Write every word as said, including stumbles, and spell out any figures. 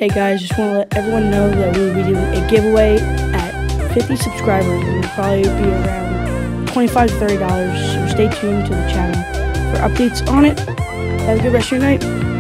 Hey guys, just want to let everyone know that we will be doing a giveaway at fifty subscribers. It will probably be around twenty-five to thirty dollars, so stay tuned to the channel for updates on it. Have a good rest of your night.